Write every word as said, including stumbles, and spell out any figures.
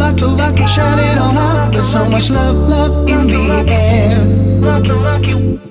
lucky, lucky, shout it all out. There's so much love, love in the air. Lucky, lucky.